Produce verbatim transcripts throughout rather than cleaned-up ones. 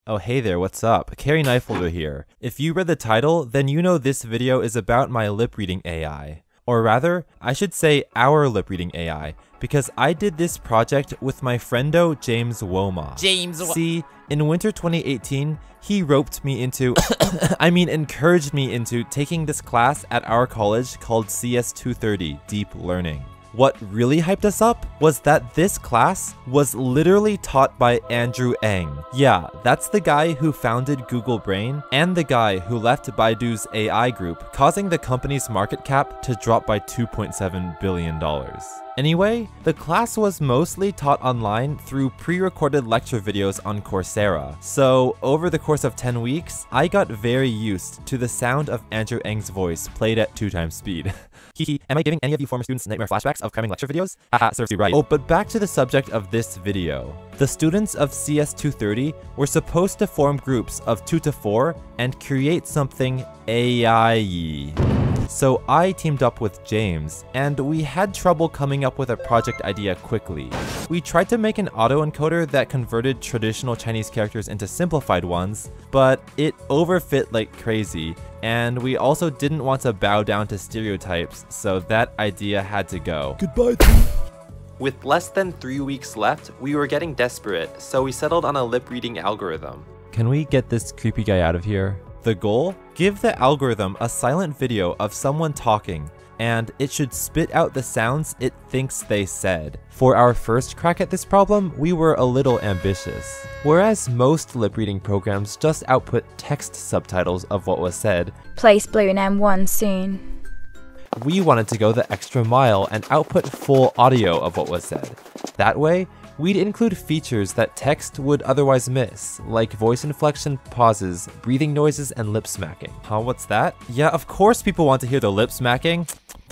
Oh hey there, what's up? Carrie Knifelder here. If you read the title, then you know this video is about my lip reading A I. Or rather, I should say our lip reading A I, because I did this project with my friendo James WoMa. James Wo- See, in winter twenty eighteen, he roped me into, I mean encouraged me into taking this class at our college called C S two thirty, Deep Learning. What really hyped us up was that this class was literally taught by Andrew Ng. Yeah, that's the guy who founded Google Brain and the guy who left Baidu's A I group, causing the company's market cap to drop by two point seven billion dollars. Anyway, the class was mostly taught online through pre-recorded lecture videos on Coursera. So, over the course of ten weeks, I got very used to the sound of Andrew Ng's voice played at two times speed. Hehe, am I giving any of you former students nightmare flashbacks of cramming lecture videos? Haha, serves you right. Oh, but back to the subject of this video. The students of C S two thirty were supposed to form groups of two to four and create something A I-y. So I teamed up with James, and we had trouble coming up with a project idea quickly. We tried to make an autoencoder that converted traditional Chinese characters into simplified ones, but it overfit like crazy, and we also didn't want to bow down to stereotypes, so that idea had to go. Goodbye. With less than three weeks left, we were getting desperate, so we settled on a lip-reading algorithm. Can we get this creepy guy out of here? The goal? Give the algorithm a silent video of someone talking, and it should spit out the sounds it thinks they said. For our first crack at this problem, we were a little ambitious. Whereas most lip-reading programs just output text subtitles of what was said, Place Blue in M one soon. We wanted to go the extra mile and output full audio of what was said. That way, we'd include features that text would otherwise miss, like voice inflection, pauses, breathing noises, and lip smacking. Huh, what's that? Yeah, of course people want to hear the lip smacking.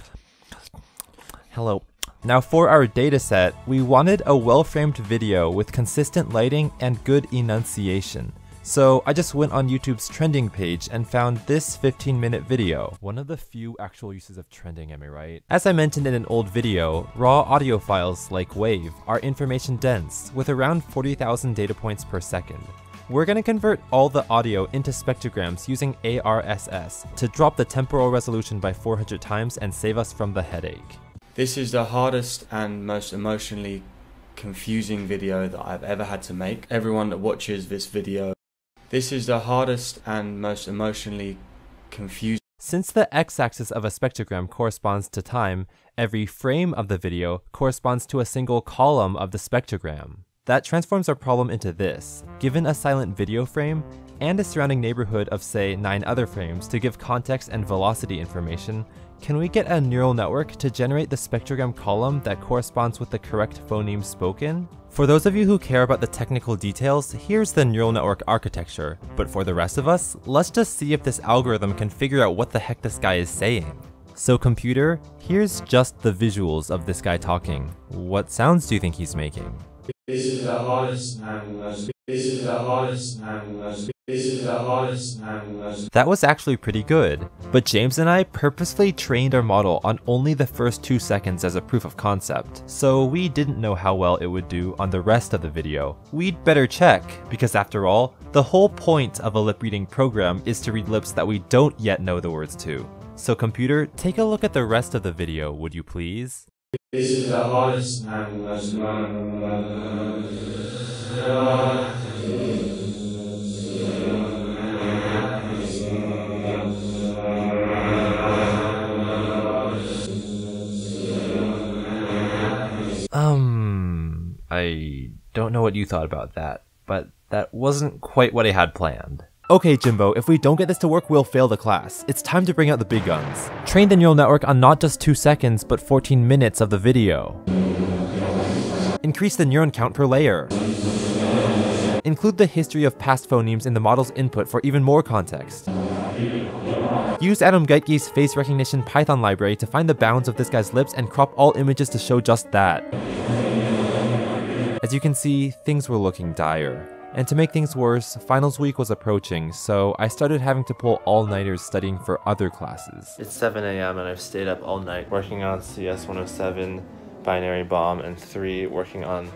Hello. Now for our dataset, we wanted a well-framed video with consistent lighting and good enunciation. So I just went on YouTube's trending page and found this fifteen minute video. One of the few actual uses of trending, am I right? As I mentioned in an old video, raw audio files like WAVE are information dense, with around forty thousand data points per second. We're gonna convert all the audio into spectrograms using A R S S to drop the temporal resolution by four hundred times and save us from the headache. This is the hardest and most emotionally confusing video that I've ever had to make. Everyone that watches this video, This is the hardest and most emotionally confusing. Since the x-axis of a spectrogram corresponds to time, every frame of the video corresponds to a single column of the spectrogram. That transforms our problem into this. Given a silent video frame, and a surrounding neighborhood of say nine other frames to give context and velocity information, can we get a neural network to generate the spectrogram column that corresponds with the correct phoneme spoken? For those of you who care about the technical details, here's the neural network architecture, but for the rest of us, let's just see if this algorithm can figure out what the heck this guy is saying. So computer, here's just the visuals of this guy talking. What sounds do you think he's making? This is the hardest and most. This is the hardest and most. This is the hardest and most. That was actually pretty good, but James and I purposefully trained our model on only the first two seconds as a proof of concept, so we didn't know how well it would do on the rest of the video. We'd better check, because after all, the whole point of a lip reading program is to read lips that we don't yet know the words to. So computer, take a look at the rest of the video, would you please? This is the hardest and most. Um, I don't know what you thought about that, but that wasn't quite what I had planned. Okay Jimbo, if we don't get this to work, we'll fail the class. It's time to bring out the big guns. Train the neural network on not just two seconds, but fourteen minutes of the video. Increase the neuron count per layer. Include the history of past phonemes in the model's input for even more context. Use Adam Geitge's face recognition Python library to find the bounds of this guy's lips and crop all images to show just that. As you can see, things were looking dire. And to make things worse, finals week was approaching, so I started having to pull all-nighters studying for other classes. It's seven A M and I've stayed up all night working on C S one oh seven, Binary Bomb, and three working on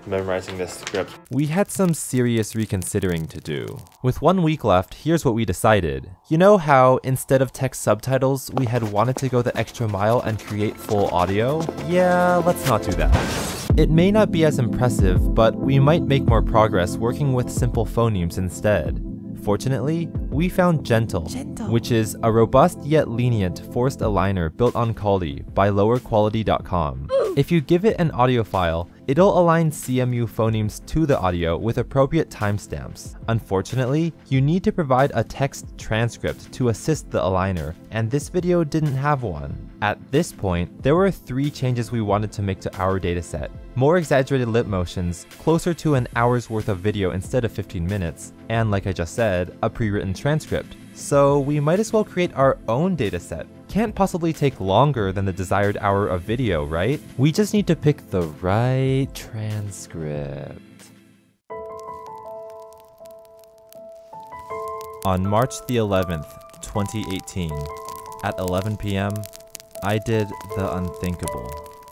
memorizing this script. We had some serious reconsidering to do. With one week left, here's what we decided. You know how, instead of text subtitles, we had wanted to go the extra mile and create full audio? Yeah, let's not do that. It may not be as impressive, but we might make more progress working with simple phonemes instead. Fortunately, we found Gentle, Gentle, which is a robust yet lenient forced aligner built on Kali by lower quality dot com. If you give it an audio file, it'll align C M U phonemes to the audio with appropriate timestamps. Unfortunately, you need to provide a text transcript to assist the aligner, and this video didn't have one. At this point, there were three changes we wanted to make to our dataset. More exaggerated lip motions, closer to an hour's worth of video instead of fifteen minutes, and like I just said, a pre-written transcript. So we might as well create our own dataset. Can't possibly take longer than the desired hour of video, right? We just need to pick the right transcript. On March the eleventh, twenty eighteen, at eleven p m, I did the unthinkable.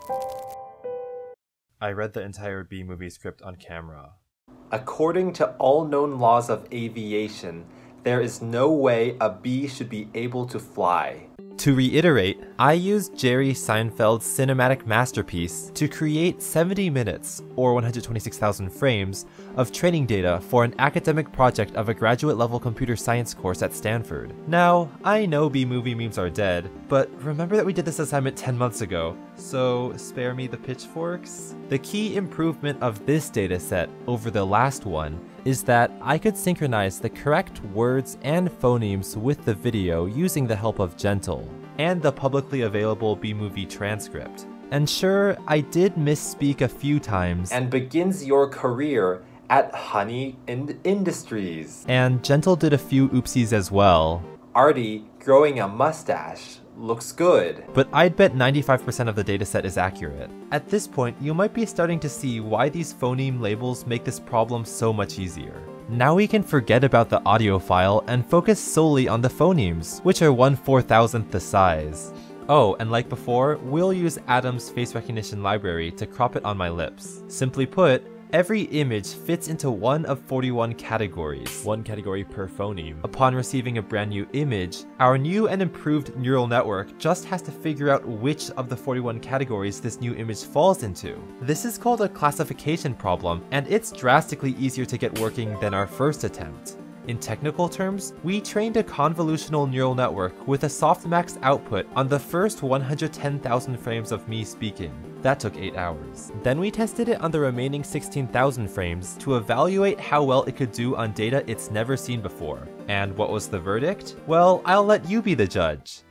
I read the entire B-movie script on camera. According to all known laws of aviation, there is no way a bee should be able to fly. To reiterate, I used Jerry Seinfeld's cinematic masterpiece to create seventy minutes, or one hundred twenty-six thousand frames, of training data for an academic project of a graduate-level computer science course at Stanford. Now, I know B-movie memes are dead, but remember that we did this assignment ten months ago, so spare me the pitchforks? The key improvement of this dataset over the last one is that I could synchronize the correct words and phonemes with the video using the help of Gentle, and the publicly available B-movie transcript. And sure, I did misspeak a few times, and begins your career at Honey in Industries. And Gentle did a few oopsies as well. Artie growing a mustache looks good. But I'd bet ninety-five percent of the dataset is accurate. At this point, you might be starting to see why these phoneme labels make this problem so much easier. Now we can forget about the audio file and focus solely on the phonemes, which are one four thousandth the size. Oh, and like before, we'll use Adam's face recognition library to crop it on my lips. Simply put, every image fits into one of forty-one categories, one category per phoneme. Upon receiving a brand new image, our new and improved neural network just has to figure out which of the forty-one categories this new image falls into. This is called a classification problem, and it's drastically easier to get working than our first attempt. In technical terms, we trained a convolutional neural network with a softmax output on the first one hundred ten thousand frames of me speaking. That took eight hours. Then we tested it on the remaining sixteen thousand frames to evaluate how well it could do on data it's never seen before. And what was the verdict? Well, I'll let you be the judge.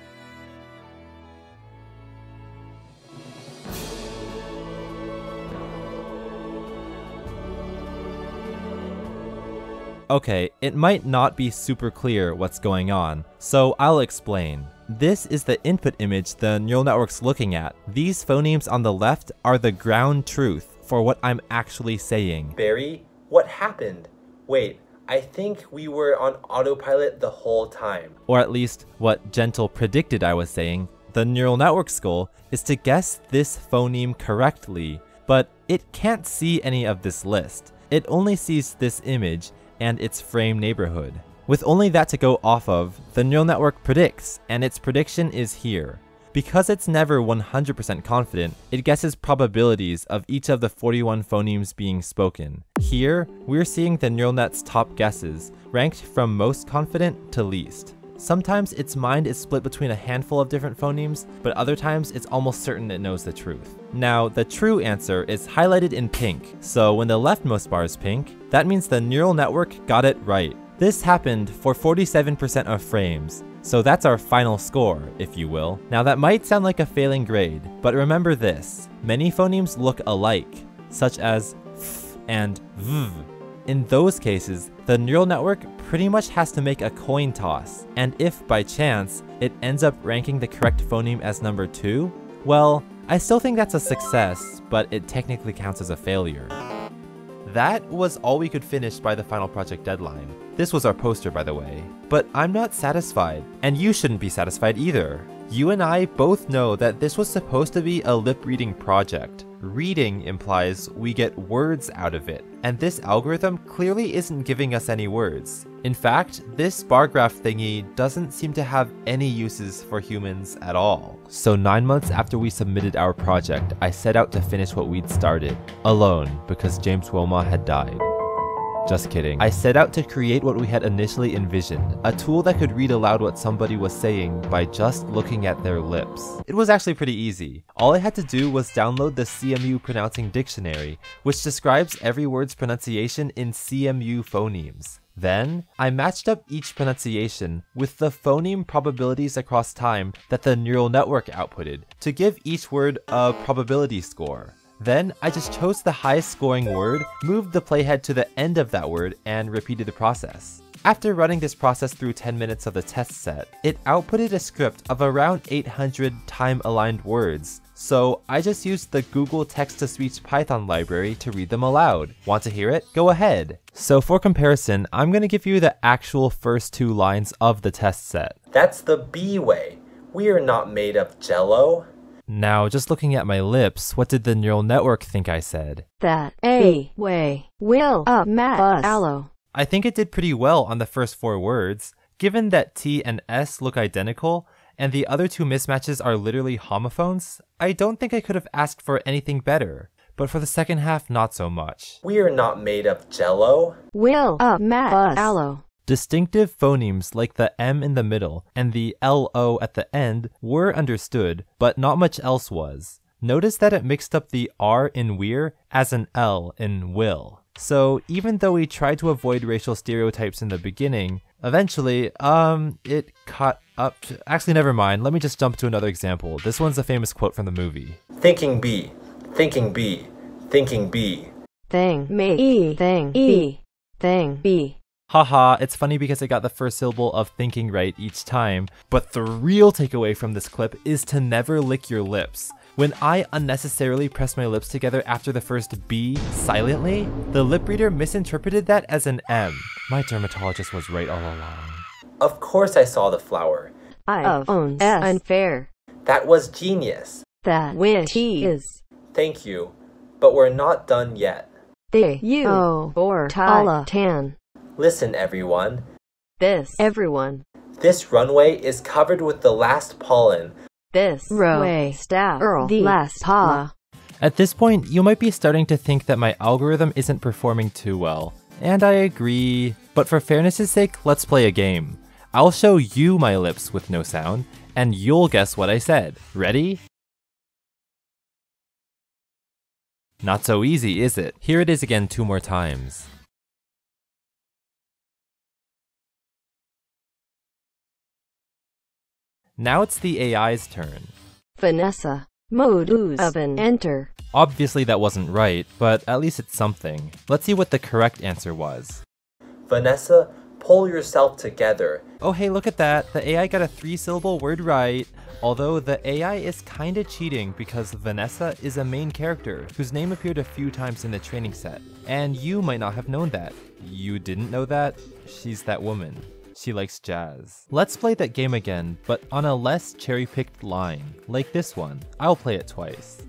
Okay, it might not be super clear what's going on, so I'll explain. This is the input image the neural network's looking at. These phonemes on the left are the ground truth for what I'm actually saying. Barry, what happened? Wait, I think we were on autopilot the whole time. Or at least what Gentle predicted I was saying. The neural network's goal is to guess this phoneme correctly, but it can't see any of this list. It only sees this image and its frame neighborhood. With only that to go off of, the neural network predicts, and its prediction is here. Because it's never one hundred percent confident, it guesses probabilities of each of the forty-one phonemes being spoken. Here, we're seeing the neural net's top guesses, ranked from most confident to least. Sometimes its mind is split between a handful of different phonemes, but other times it's almost certain it knows the truth. Now, the true answer is highlighted in pink, so when the leftmost bar is pink, that means the neural network got it right. This happened for forty-seven percent of frames, so that's our final score, if you will. Now that might sound like a failing grade, but remember this, many phonemes look alike, such as f and v. In those cases, the neural network pretty much has to make a coin toss, and if by chance it ends up ranking the correct phoneme as number two, well, I still think that's a success, but it technically counts as a failure. That was all we could finish by the final project deadline. This was our poster, by the way. But I'm not satisfied, and you shouldn't be satisfied either. You and I both know that this was supposed to be a lip-reading project, Reading implies we get words out of it, and this algorithm clearly isn't giving us any words. In fact, this bar graph thingy doesn't seem to have any uses for humans at all. So nine months after we submitted our project, I set out to finish what we'd started, alone, because James WoMa had died. Just kidding. I set out to create what we had initially envisioned, a tool that could read aloud what somebody was saying by just looking at their lips. It was actually pretty easy. All I had to do was download the C M U Pronouncing Dictionary, which describes every word's pronunciation in C M U phonemes. Then, I matched up each pronunciation with the phoneme probabilities across time that the neural network outputted to give each word a probability score. Then, I just chose the highest scoring word, moved the playhead to the end of that word, and repeated the process. After running this process through ten minutes of the test set, it outputted a script of around eight hundred time-aligned words, so I just used the Google Text-to-Speech Python library to read them aloud. Want to hear it? Go ahead! So for comparison, I'm gonna give you the actual first two lines of the test set. That's the B way. We are not made of jello. Now, just looking at my lips, what did the neural network think I said? That A way will up us aloe. I think it did pretty well on the first four words. Given that T and S look identical, and the other two mismatches are literally homophones, I don't think I could have asked for anything better. But for the second half, not so much. We are not made of jello. Will up us aloe. Distinctive phonemes like the M in the middle and the L O at the end were understood, but not much else was. Notice that it mixed up the R in we're as an L in will. So even though we tried to avoid racial stereotypes in the beginning, eventually, um, it caught up to... Actually, never mind. Let me just jump to another example. This one's a famous quote from the movie. Thinking B, thinking B, thinking B. Thing, make, E, thing, E, thing, B. Haha, it's funny because I got the first syllable of thinking right each time, but the real takeaway from this clip is to never lick your lips. When I unnecessarily pressed my lips together after the first B silently, the lip reader misinterpreted that as an M. My dermatologist was right all along. Of course I saw the flower. I of owns S unfair. That was genius. That wish is. Thank you, but we're not done yet. The you oh or tala tan. Listen, everyone. This everyone. This runway is covered with the last pollen. This row staff earl the last pa. At this point, you might be starting to think that my algorithm isn't performing too well. And I agree. But for fairness' sake, let's play a game. I'll show you my lips with no sound, and you'll guess what I said. Ready? Not so easy, is it? Here it is again two more times. Now it's the A I's turn. Vanessa. Mode ooze oven enter. Obviously that wasn't right, but at least it's something. Let's see what the correct answer was. Vanessa, pull yourself together. Oh hey, look at that. The A I got a three-syllable word right. Although the A I is kinda cheating because Vanessa is a main character whose name appeared a few times in the training set. And you might not have known that. You didn't know that? She's that woman. She likes jazz. Let's play that game again, but on a less cherry-picked line, like this one. I'll play it twice.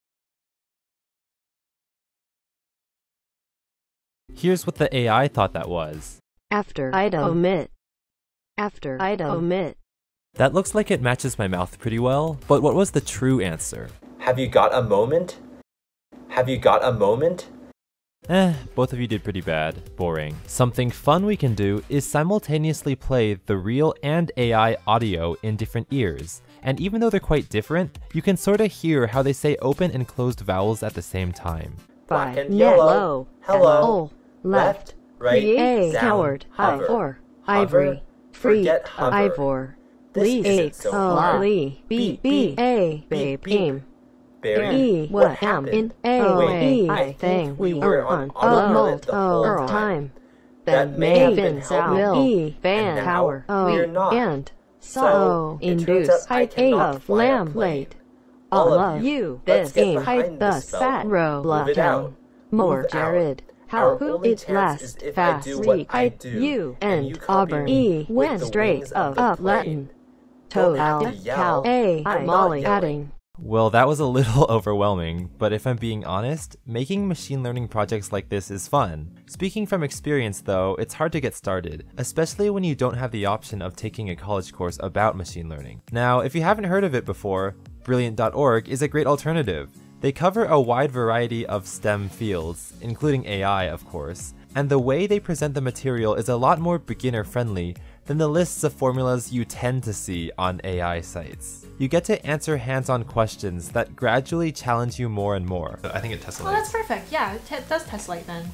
Here's what the A I thought that was. After item omit. After item omit. That looks like it matches my mouth pretty well, but what was the true answer? Have you got a moment? Have you got a moment? Eh, both of you did pretty bad. Boring. Something fun we can do is simultaneously play the real and A I audio in different ears. And even though they're quite different, you can sorta hear how they say open and closed vowels at the same time. Black and yellow. Hello. Left. Right. A. Down. Coward. Hover. Or. Hover. Ivory. Free. Forget hover. Ivor. This Lee. isn't so hard. Lee. B. B. A. Babe. Beam. Berry. E. What What am in happened? A. Wait, E. I I think thing we we were are on on autopilot the whole Oh, time. time. That Then may have may been been helpful. will E. And Van now power. we're O. not. And. So, So. it turns Induce. out I Height. A. cannot Of. fly a Lamb. plane. Late. All All of of you, you. let's This get game. behind Height. this Thus. spell. Fat. Row. Move it Down. out. More. Move out. Jared. How Our only it chance last is if I fast do what read I do, you and and you copy Auburn me E with went the straight wings up of the up plane. Latin Don't Toad have to out yell. Cal A I'm I not Molly yelling. adding Well, that was a little overwhelming, but if I'm being honest, making machine learning projects like this is fun. Speaking from experience though, it's hard to get started, especially when you don't have the option of taking a college course about machine learning. Now, if you haven't heard of it before, Brilliant dot org is a great alternative. They cover a wide variety of STEM fields, including A I of course, and the way they present the material is a lot more beginner-friendly than the lists of formulas you tend to see on A I sites. You get to answer hands-on questions that gradually challenge you more and more. I think it tests Oh, that's perfect. Yeah, it, it does test light then.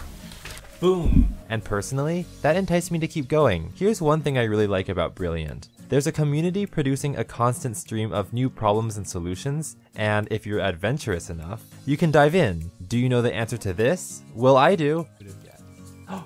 Boom! And personally, that enticed me to keep going. Here's one thing I really like about Brilliant. There's a community producing a constant stream of new problems and solutions, and if you're adventurous enough, you can dive in. Do you know the answer to this? Well, I do. Wow!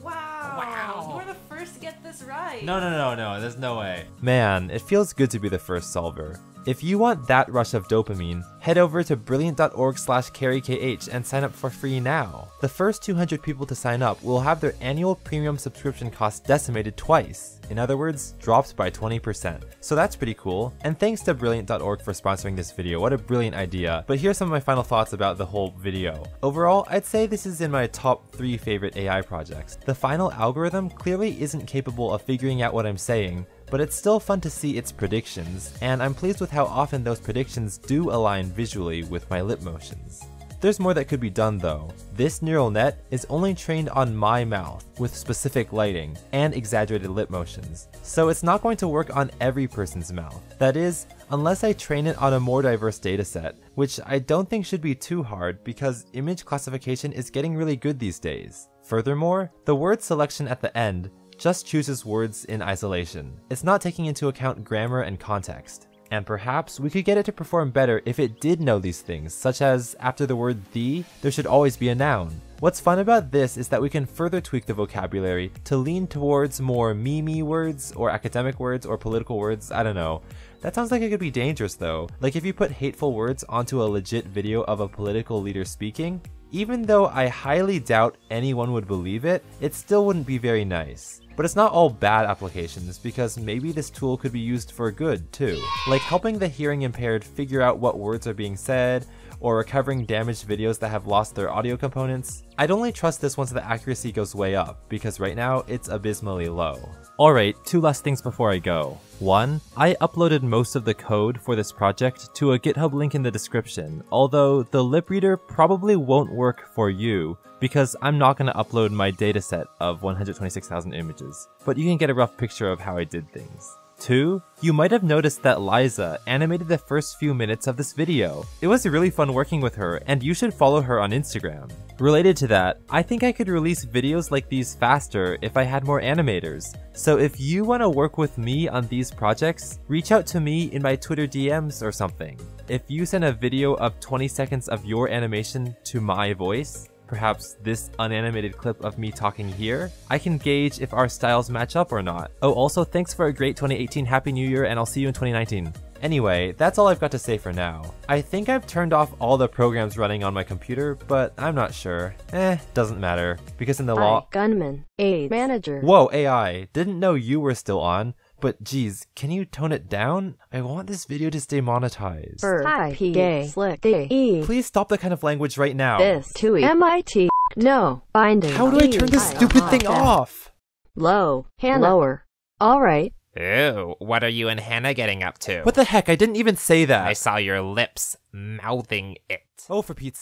Wow! You were the first to get this right! No, no, no, no, there's no way. Man, it feels good to be the first solver. If you want that rush of dopamine, head over to brilliant dot org slash carry K H and sign up for free now. The first two hundred people to sign up will have their annual premium subscription cost decimated twice. In other words, dropped by twenty percent. So that's pretty cool. And thanks to brilliant dot org for sponsoring this video. What a brilliant idea. But here's some of my final thoughts about the whole video. Overall, I'd say this is in my top three favorite A I projects. The final algorithm clearly isn't capable of figuring out what I'm saying, but it's still fun to see its predictions, and I'm pleased with how often those predictions do align visually with my lip motions. There's more that could be done though. This neural net is only trained on my mouth, with specific lighting, and exaggerated lip motions, so it's not going to work on every person's mouth. That is, unless I train it on a more diverse dataset, which I don't think should be too hard because image classification is getting really good these days. Furthermore, the word selection at the end just chooses words in isolation. It's not taking into account grammar and context. And perhaps we could get it to perform better if it did know these things, such as after the word the, there should always be a noun. What's fun about this is that we can further tweak the vocabulary to lean towards more meme words or academic words or political words, I don't know. That sounds like it could be dangerous though. Like if you put hateful words onto a legit video of a political leader speaking, even though I highly doubt anyone would believe it, it still wouldn't be very nice. But it's not all bad applications, because maybe this tool could be used for good too. Like helping the hearing impaired figure out what words are being said, or recovering damaged videos that have lost their audio components. I'd only trust this once the accuracy goes way up, because right now it's abysmally low. Alright, two last things before I go. One, I uploaded most of the code for this project to a GitHub link in the description, although the lip reader probably won't work for you, because I'm not going to upload my dataset of one hundred twenty-six thousand images, but you can get a rough picture of how I did things. Two, you might have noticed that Liza animated the first few minutes of this video. It was really fun working with her, and you should follow her on Instagram. Related to that, I think I could release videos like these faster if I had more animators. So if you want to work with me on these projects, reach out to me in my Twitter D Ms or something. If you send a video of twenty seconds of your animation to my voice, perhaps this unanimated clip of me talking here, I can gauge if our styles match up or not. Oh, also thanks for a great twenty eighteen, Happy New Year, and I'll see you in twenty nineteen. Anyway, that's all I've got to say for now. I think I've turned off all the programs running on my computer, but I'm not sure. Eh, doesn't matter, because in the law- I, gunman, aid manager. Whoa, A I, didn't know you were still on, but geez, can you tone it down? I want this video to stay monetized. For I, P, gay, slick, D, E. Please stop that kind of language right now. This, to E, M I T, no, binding. How do I turn this stupid thing off? Low, Hannah. Lower. Alright. Ew, what are you and Hannah getting up to? What the heck, I didn't even say that. I saw your lips mouthing it. Oh, for Pete's